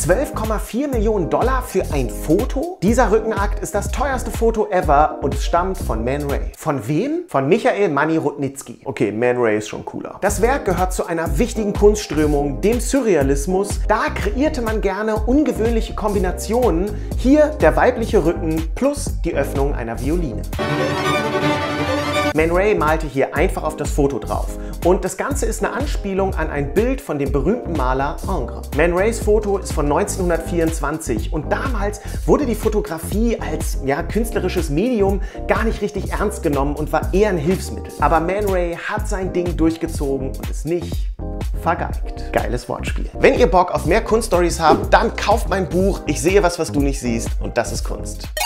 12,4 Millionen Dollar für ein Foto? Dieser Rückenakt ist das teuerste Foto ever und es stammt von Man Ray. Von wem? Von Michael Manni Rudnicki. Okay, Man Ray ist schon cooler. Das Werk gehört zu einer wichtigen Kunstströmung, dem Surrealismus. Da kreierte man gerne ungewöhnliche Kombinationen. Hier der weibliche Rücken plus die Öffnung einer Violine. Man Ray malte hier einfach auf das Foto drauf. Und das Ganze ist eine Anspielung an ein Bild von dem berühmten Maler Ingres. Man Rays Foto ist von 1924 und damals wurde die Fotografie als künstlerisches Medium gar nicht richtig ernst genommen und war eher ein Hilfsmittel. Aber Man Ray hat sein Ding durchgezogen und ist nicht vergeigt. Geiles Wortspiel. Wenn ihr Bock auf mehr Kunststories habt, dann kauft mein Buch Ich sehe was, was du nicht siehst und das ist Kunst.